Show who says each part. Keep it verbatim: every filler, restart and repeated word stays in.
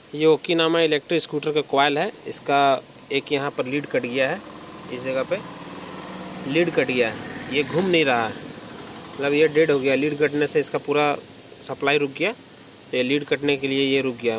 Speaker 1: ये Okinawa electric scooter का coil है। इसका एक यहाँ पर लीड कट गया है, इस जगह पे लीड कट गया है, ये घूम नहीं रहा है, मतलब ये डेड हो गया। लीड कटने से इसका पूरा सप्लाई रुक गया, तो ये लीड कटने के लिए ये रुक गया।